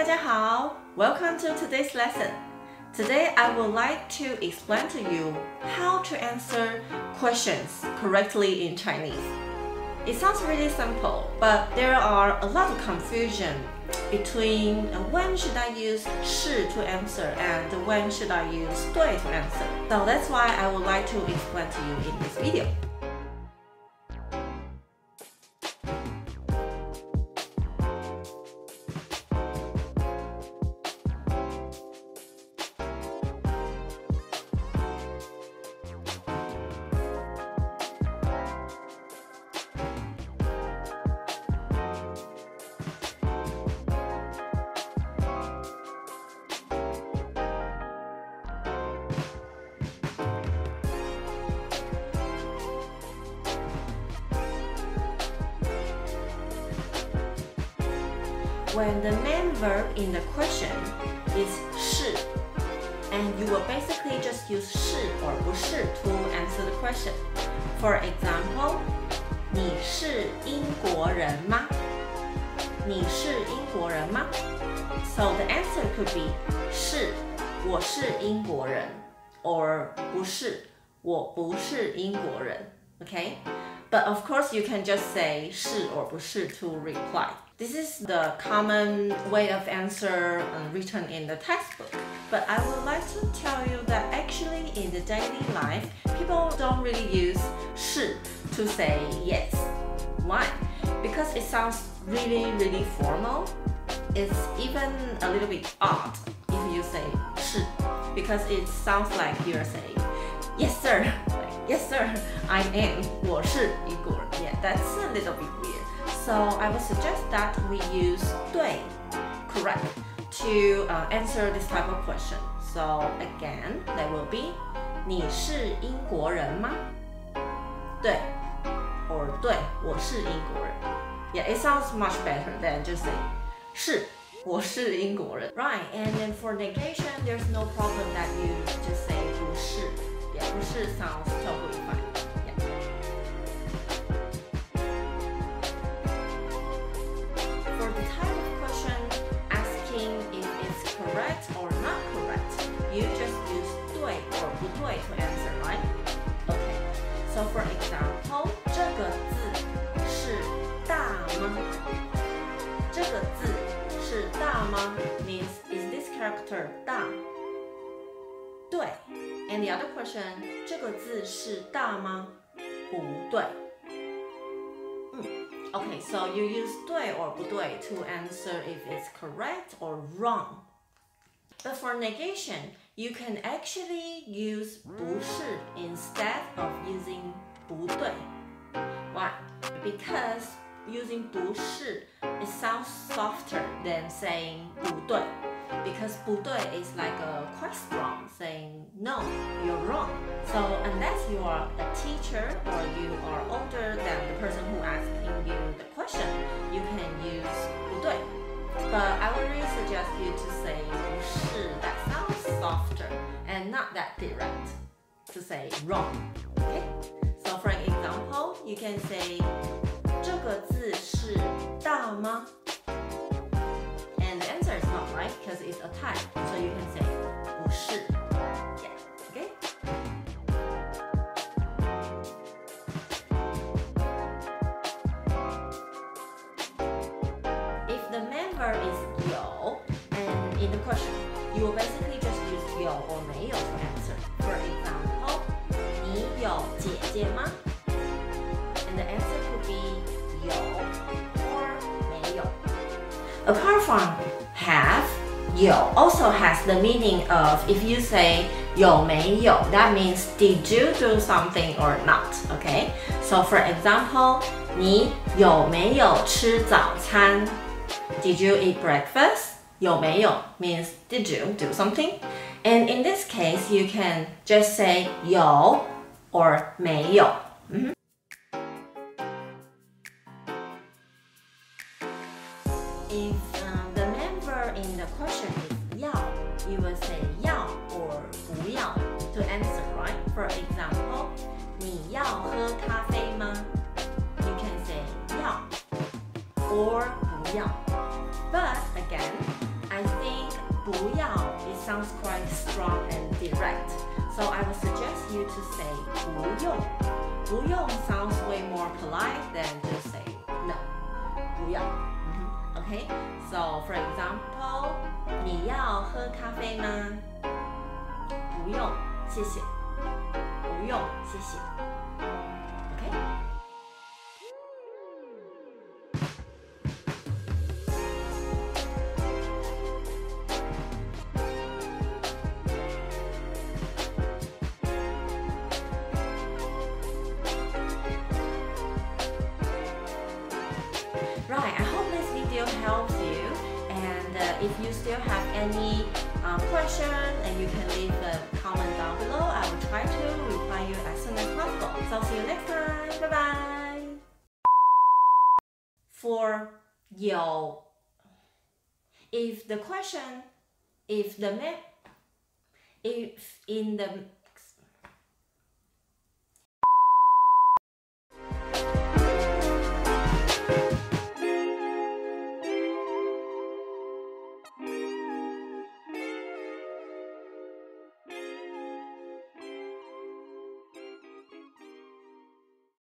大家好 Welcome to today's lesson. Today I would like to explain to you how to answer questions correctly in Chinese. It sounds really simple, but there are a lot of confusion between when should I use 是 to answer and when should I use 对 to answer. So that's why I would like to explain to you in this video. When the main verb in the question is 是 and you will basically just use 是 or 不是 to answer the question. For example, 你是英国人吗？你是英国人吗？ So the answer could be 是，我是英国人 or 不是，我不是英国人 Okay? But of course you can just say 是 or 不是 to reply. This is the common way of answer written in the textbook. But I would like to tell you that actually in the daily life, people don't really use 是 to say yes. Why? Because it sounds really formal. It's even a little bit odd if you say 是 because it sounds like you're saying yes sir, yes sir, I am. 我是英国人. Yeah, that's a little bit weird. So I would suggest that we use 对 correct to answer this type of question. So again, there will be 你是英国人吗？对 or 对，我是英国人。Yeah, it sounds much better than just say 是，我是英国人。Right, and then for negation, there's no problem that you just say 不是。Yeah, 不是 sounds totally fine. Or not correct, you just use 对 or 不对 to answer, right? Okay, so for example, 这个字是大吗？这个字是大吗 means is this character 大？对 and the other question, 这个字是大吗？不对。Okay, so you use 对 or 不对 to answer if it's correct or wrong. But for negation, you can actually use 不是 instead of using 不对. Why? Because using 不是 it sounds softer than saying 不对. Because 不对 is like quite strong, saying no, you're wrong. So unless you are a teacher or you are older than the person who asking you the question, you can use 不对. But I would really suggest you to say 不是 that sounds softer and not that direct to say wrong. Okay? So for an example, you can say 这个字是大吗? And the answer is not right because it's a type. So you can say 不是. Yeah. Okay? If the main verb is 有 and in the question, you will basically just use 有 or 没有 to answer. For example, 你有姐姐吗? And the answer could be 有 or 没有. Apart from have, 有 also has the meaning of if you say 有没有, that means did you do something or not, okay? So for example, 你有没有吃早餐? Did you eat breakfast? 有没有 means did you do something? And in this case, you can just say 有 or 没有. If the main verb in the question is 要, you will say 要 or 不要 to answer, right? For example, 你要喝咖啡吗? You can say 要 or 不要. But again, I 不要 it sounds quite strong and direct. So I would suggest you to say 不用. 不用 sounds way more polite than just say no. 不要. Okay? So for example, 你要喝咖啡吗？不用，谢谢。不用，谢谢。Okay? Right, I hope this video helps you, and if you still have any question, and you can leave a comment down below. I will try to reply you as soon as possible. So see you next time. Bye bye. For 有 if the question, if in the